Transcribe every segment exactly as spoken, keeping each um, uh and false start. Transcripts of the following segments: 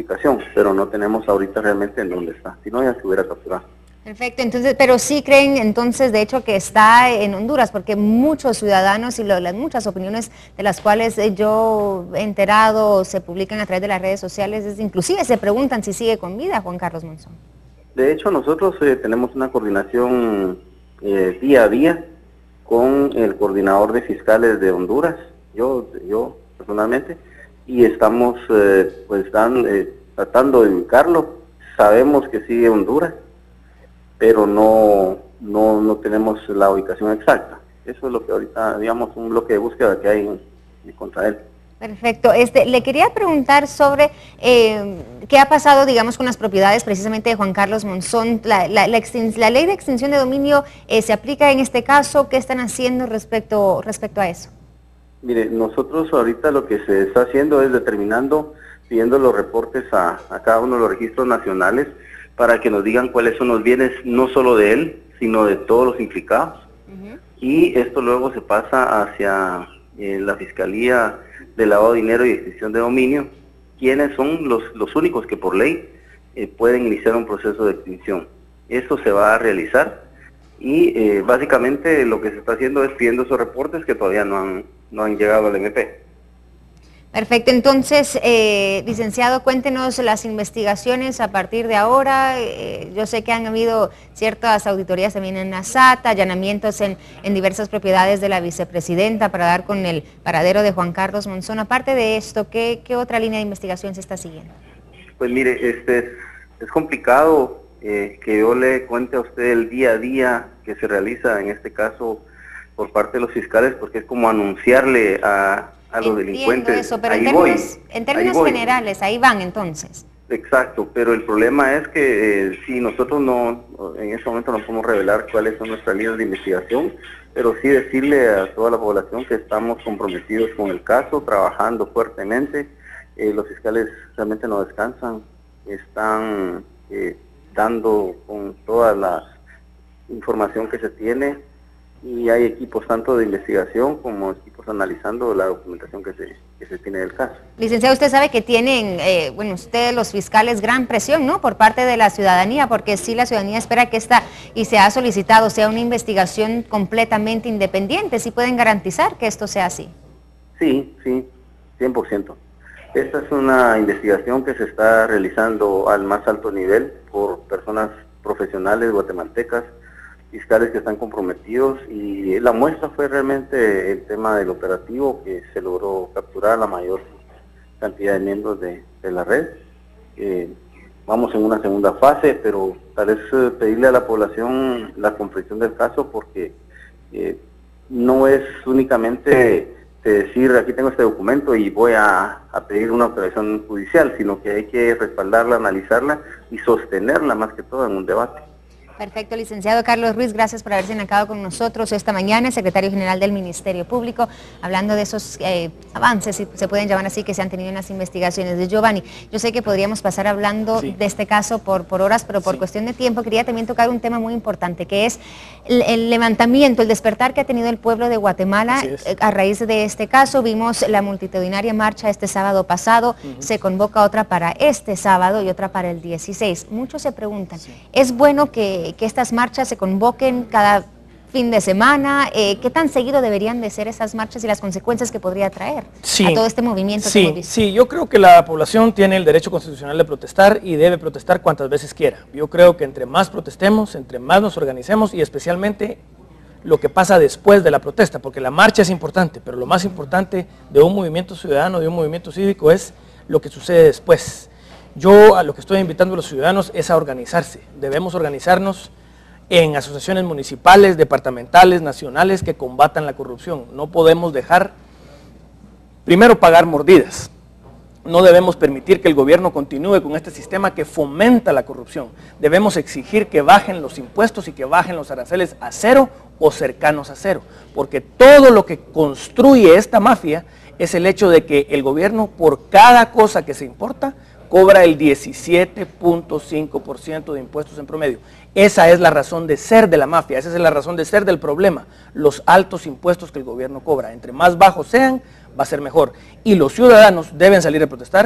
ubicación, pero no tenemos ahorita realmente en dónde está, si no ya se hubiera capturado. Perfecto, entonces, pero sí creen entonces de hecho que está en Honduras, porque muchos ciudadanos y lo, las muchas opiniones de las cuales yo he enterado se publican a través de las redes sociales, es, inclusive se preguntan si sigue con vida Juan Carlos Monzón. De hecho, nosotros eh, tenemos una coordinación eh, día a día con el coordinador de fiscales de Honduras, yo, yo personalmente, y estamos eh, pues dan, eh, tratando de ubicarlo. Sabemos que sigue Honduras, pero no, no, no tenemos la ubicación exacta. Eso es lo que ahorita, digamos, un bloque de búsqueda que hay en, en contra él. Perfecto. Este, le quería preguntar sobre eh, qué ha pasado, digamos, con las propiedades precisamente de Juan Carlos Monzón. La, la, la, la ley de extinción de dominio eh, se aplica en este caso. ¿Qué están haciendo respecto, respecto a eso? Mire, nosotros ahorita lo que se está haciendo es determinando, pidiendo los reportes a, a cada uno de los registros nacionales para que nos digan cuáles son los bienes, no solo de él, sino de todos los implicados. Uh-huh. Y esto luego se pasa hacia eh, la Fiscalía de Lavado de Dinero y Extinción de Dominio, quienes son los, los únicos que por ley eh, pueden iniciar un proceso de extinción. Esto se va a realizar y eh, básicamente lo que se está haciendo es pidiendo esos reportes que todavía no han, no han llegado al M P. Perfecto, entonces, eh, licenciado, cuéntenos las investigaciones a partir de ahora. Eh, yo sé que han habido ciertas auditorías también en Nasata, allanamientos en, en diversas propiedades de la vicepresidenta para dar con el paradero de Juan Carlos Monzón. Aparte de esto, ¿qué, qué otra línea de investigación se está siguiendo? Pues mire, este es, es complicado eh, que yo le cuente a usted el día a día que se realiza en este caso por parte de los fiscales, porque es como anunciarle a... a los Entiendo delincuentes. Eso, pero ahí en términos, voy, en términos ahí generales, ahí van entonces. Exacto, pero el problema es que eh, si nosotros no, en este momento no podemos revelar cuáles son nuestras líneas de investigación, pero sí decirle a toda la población que estamos comprometidos con el caso, trabajando fuertemente. Eh, los fiscales realmente no descansan, están eh, dando con toda la información que se tiene, y hay equipos tanto de investigación como equipos analizando la documentación que se, que se tiene del caso. Licenciado, usted sabe que tienen, eh, bueno, ustedes los fiscales, gran presión, ¿no?, por parte de la ciudadanía, porque sí la ciudadanía espera que esta, y se ha solicitado, sea una investigación completamente independiente. ¿Sí pueden garantizar que esto sea así? Sí, sí, cien por ciento. Esta es una investigación que se está realizando al más alto nivel por personas profesionales guatemaltecas, fiscales que están comprometidos, y la muestra fue realmente el tema del operativo, que se logró capturar la mayor cantidad de miembros de, de la red. Eh, vamos en una segunda fase, pero tal vez eh, pedirle a la población la comprensión del caso, porque eh, no es únicamente de decir aquí tengo este documento y voy a, a pedir una autorización judicial, sino que hay que respaldarla, analizarla y sostenerla más que todo en un debate. Perfecto, licenciado Carlos Ruiz, gracias por haberse enacado con nosotros esta mañana, secretario general del Ministerio Público, hablando de esos eh, avances, si se pueden llamar así, que se han tenido en las investigaciones de Giovanni. Yo sé que podríamos pasar hablando sí. de este caso por, por horas, pero por sí. cuestión de tiempo quería también tocar un tema muy importante, que es el, el levantamiento, el despertar que ha tenido el pueblo de Guatemala eh, a raíz de este caso. Vimos la multitudinaria marcha este sábado pasado, uh-huh. se convoca otra para este sábado y otra para el dieciséis. Muchos se preguntan, sí. ¿es bueno que que estas marchas se convoquen cada fin de semana? Eh, ¿Qué tan seguido deberían de ser esas marchas y las consecuencias que podría traer sí, a todo este movimiento sí, que hemos visto? Sí, yo creo que la población tiene el derecho constitucional de protestar y debe protestar cuantas veces quiera. Yo creo que entre más protestemos, entre más nos organicemos, y especialmente lo que pasa después de la protesta, porque la marcha es importante, pero lo más importante de un movimiento ciudadano, de un movimiento cívico, es lo que sucede después. Yo a lo que estoy invitando a los ciudadanos es a organizarse. Debemos organizarnos en asociaciones municipales, departamentales, nacionales que combatan la corrupción. No podemos dejar, primero, pagar mordidas. No debemos permitir que el gobierno continúe con este sistema que fomenta la corrupción. Debemos exigir que bajen los impuestos y que bajen los aranceles a cero o cercanos a cero, porque todo lo que construye esta mafia es el hecho de que el gobierno, por cada cosa que se importa, cobra el diecisiete punto cinco por ciento de impuestos en promedio. Esa es la razón de ser de la mafia, esa es la razón de ser del problema, los altos impuestos que el gobierno cobra. Entre más bajos sean, va a ser mejor. Y los ciudadanos deben salir a protestar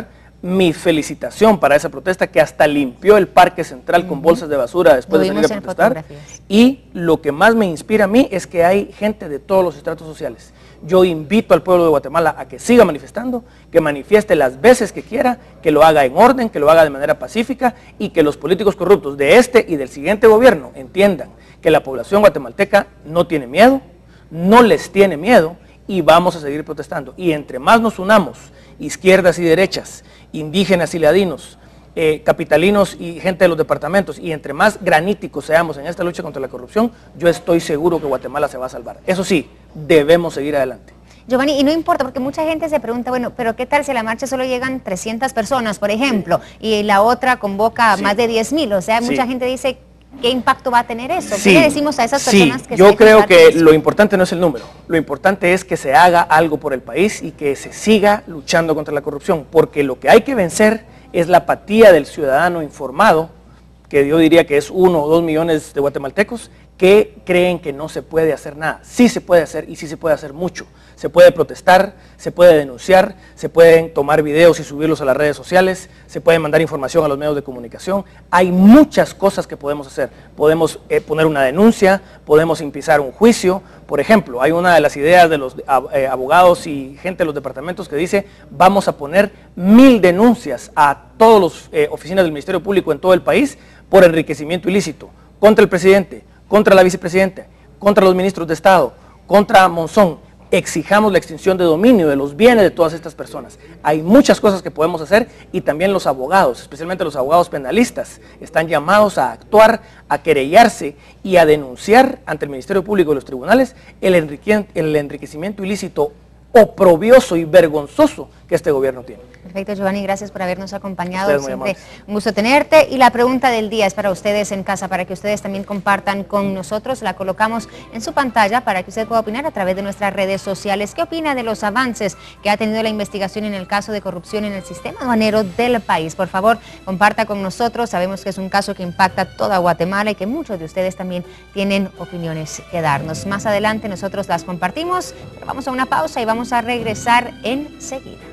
mi felicitación para esa protesta que hasta limpió el Parque Central uh-huh. con bolsas de basura después lo de salir a protestar. Y lo que más me inspira a mí es que hay gente de todos los estratos sociales. Yo invito al pueblo de Guatemala a que siga manifestando, que manifieste las veces que quiera, que lo haga en orden, que lo haga de manera pacífica y que los políticos corruptos de este y del siguiente gobierno entiendan que la población guatemalteca no tiene miedo, no les tiene miedo y vamos a seguir protestando. Y entre más nos unamos, izquierdas y derechas, indígenas y ladinos, eh, capitalinos y gente de los departamentos, y entre más graníticos seamos en esta lucha contra la corrupción, yo estoy seguro que Guatemala se va a salvar. Eso sí, debemos seguir adelante. Giovanni, y no importa, porque mucha gente se pregunta, bueno, pero ¿qué tal si a la marcha solo llegan trescientas personas, por ejemplo, y la otra convoca Sí. más de diez mil? O sea, Sí. mucha gente dice, ¿qué impacto va a tener eso? Sí, ¿Qué le decimos a esas personas sí, que yo se creo que eso? lo importante no es el número, lo importante es que se haga algo por el país y que se siga luchando contra la corrupción, porque lo que hay que vencer es la apatía del ciudadano informado, que yo diría que es uno o dos millones de guatemaltecos, que creen que no se puede hacer nada. Sí se puede hacer y sí se puede hacer mucho. Se puede protestar, se puede denunciar, se pueden tomar videos y subirlos a las redes sociales, se puede mandar información a los medios de comunicación. Hay muchas cosas que podemos hacer. Podemos eh, poner una denuncia, podemos empezar un juicio. Por ejemplo, hay una de las ideas de los eh, abogados y gente de los departamentos que dice vamos a poner mil denuncias a todas las eh, oficinas del Ministerio Público en todo el país por enriquecimiento ilícito, contra el presidente, contra la vicepresidenta, contra los ministros de Estado, contra Monzón. Exijamos la extinción de dominio de los bienes de todas estas personas. Hay muchas cosas que podemos hacer y también los abogados, especialmente los abogados penalistas, están llamados a actuar, a querellarse y a denunciar ante el Ministerio Público y los tribunales el, enrique el enriquecimiento ilícito oprobioso y vergonzoso que este gobierno tiene. Perfecto, Giovanni, gracias por habernos acompañado. Ustedes muy Siempre amables. un gusto tenerte. Y la pregunta del día es para ustedes en casa, para que ustedes también compartan con nosotros. La colocamos en su pantalla para que usted pueda opinar a través de nuestras redes sociales. ¿Qué opina de los avances que ha tenido la investigación en el caso de corrupción en el sistema aduanero del país? Por favor, comparta con nosotros. Sabemos que es un caso que impacta a toda Guatemala y que muchos de ustedes también tienen opiniones que darnos. Más adelante nosotros las compartimos, pero vamos a una pausa y vamos a regresar enseguida.